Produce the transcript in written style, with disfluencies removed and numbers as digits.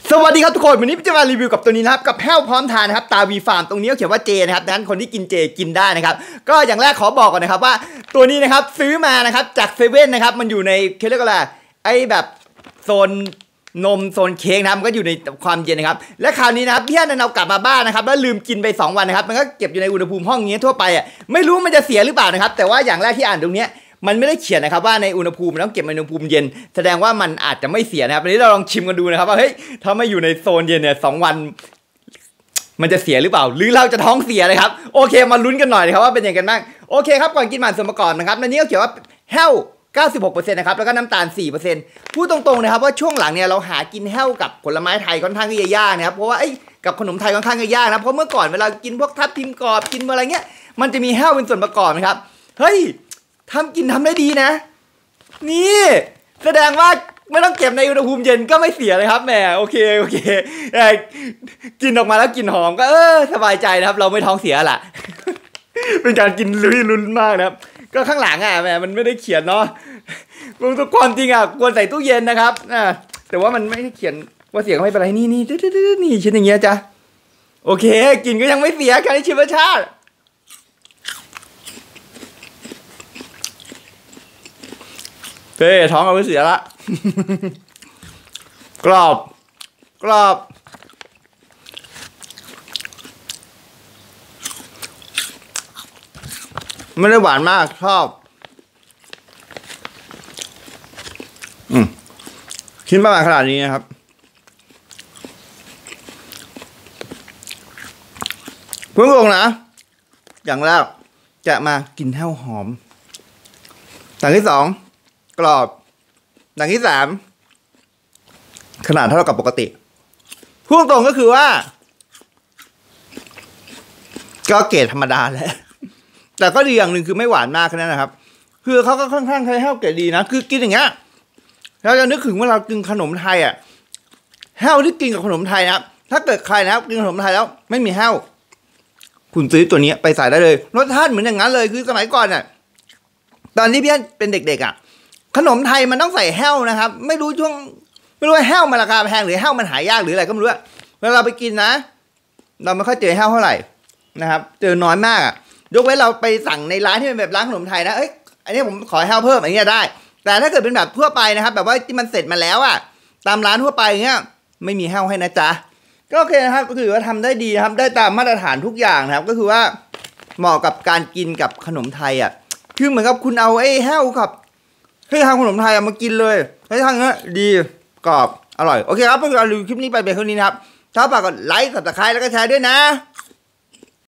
สวัสดีครับทุกคนวันนี้จะมารีวิวกับตัวนี้นะครับกับแห้วพร้อมทานนะครับตาวีฟาร์มตรงนี้เขียนว่าเจนะครับดังนั้นคนที่กินเจกินได้นะครับก็อย่างแรกขอบอกก่อนนะครับว่าตัวนี้นะครับซื้อมานะครับจากเซเว่นนะครับมันอยู่ในเรียกว่าอะไรไอ้แบบโซนนมโซนเค้กนะครับมันก็อยู่ในความเย็นนะครับและคราวนี้นะครับพี่ฮันเอากลับมาบ้านนะครับแล้วลืมกินไป2วันนะครับมันก็เก็บอยู่ในอุณหภูมิห้องนี้ทั่วไปอ่ะไม่รู้มันจะเสียหรือเปล่านะครับแต่ว่าอย่างแรกที่อ่านตรงนี้มันไม่ได้เขียนนะครับว่าในอุณหภูมิต้องเก็บในอุณหภูมิเย็นแสดงว่ามันอาจจะไม่เสียนะครับวันนี้เราลองชิมกันดูนะครับว่าเฮ้ยถ้าไม่อยู่ในโซนเย็นเนี่ย2 วันมันจะเสียหรือเปล่าหรือเราจะท้องเสียนะครับโอเคมาลุ้นกันหน่อยนะครับว่าเป็นยังไงกันบ้างโอเคครับก่อนกินหมันส่วนประกอบนะครับในนี้ก็เขียนว่าแห้ว96%นะครับแล้วก็น้ำตาล 4% พูดตรงๆนะครับว่าช่วงหลังเนี่ยเราหากินแห้วกับผลไม้ไทยค่อนข้างที่จะยากนะครับเพราะว่ากับขนมไทยค่อนข้างจะยากนะเพราะเมื่อก่อนเวลากินพวกทับทิมกรอบกินอะไรเงี้ยมันจะมีแห้วเป็นส่วนประกอบนะครับเฮ้ยทำได้ดีนะนี่แสดงว่าไม่ต้องเก็บในอุณหภูมิเย็นก็ไม่เสียเลยครับแหมโอเคกินออกมาแล้วกลิ่นหอมก็สบายใจนะครับเราไม่ท้องเสียล่ะ เป็นการกินลุ้นมากนะครับก็ข้างหลังแหมมันไม่ได้เขียนเนาะทุกความจริงควรใส่ตู้เย็นนะครับแต่ว่ามันไม่ได้เขียนว่าเสียก็ไม่เป็นไรนี่ชิ้นอย่างเงี้ยจ้ะโอเคกินก็ยังไม่เสียการชิมรสชาติท้องเอาไปเสียละ กรอบไม่ได้หวานมากชอบชิ้นประมาณขนาดนี้นะครับเพิ่งลงนะอย่างแรกจะมากินแห้วหอมอย่างที่2กรอบอย่างที่3ขนาดเท่ากับปกติพูดตรงก็คือว่าก็เกรดธรรมดาแหละแต่ก็ดีอย่างหนึ่งคือไม่หวานมากแค่นั้นนะครับคือเขาก็ค่อนข้างใช้แห้วเกรดดีนะคือกินอย่างเงี้ยเราจะนึกถึงเวลากินขนมไทยแห้วที่กินกับขนมไทยนะครับถ้าเกิดใครนะครับกินขนมไทยแล้วไม่มีแห้วคุณซื้อตัวนี้ไปใส่ได้เลยรสชาติเหมือนอย่างนั้นเลยคือสมัยก่อนตอนที่พี่เป็นเด็กๆขนมไทยมันต้องใส่แห้วนะครับไม่รู้ว่าแห้วมันราคาแพงหรือแห้วมันหายากหรืออะไรก็ไม่รู้เวลาเราไปกินนะเราไม่ค่อยเจอแห้วเท่าไหร่นะครับเจอน้อยมากยกเว้นเราไปสั่งในร้านที่เป็นแบบร้านขนมไทยนะอันนี้ผมขอแห้วเพิ่มอย่างเงี้ยได้แต่ถ้าเกิดเป็นแบบทั่วไปนะครับแบบว่าที่มันเสร็จมาแล้วตามร้านทั่วไปเงี้ยไม่มีแห้วให้นะจ๊ะก็โอเคนะครับก็คือว่าทำได้ดีนะครับได้ตามมาตรฐานทุกอย่างนะครับก็คือว่าเหมาะกับการกินกับขนมไทยคือเหมือนกับคุณเอาแห้วกับทางขนมไทยมากินเลยทางนี้ดีกรอบอร่อยโอเคครับเพื่อนๆรีวิวคลิปนี้ไปเป็นเท่านี้นะครับถ้าฝากกดไลค์ Subscribe แล้วก็แชร์ด้วยนะ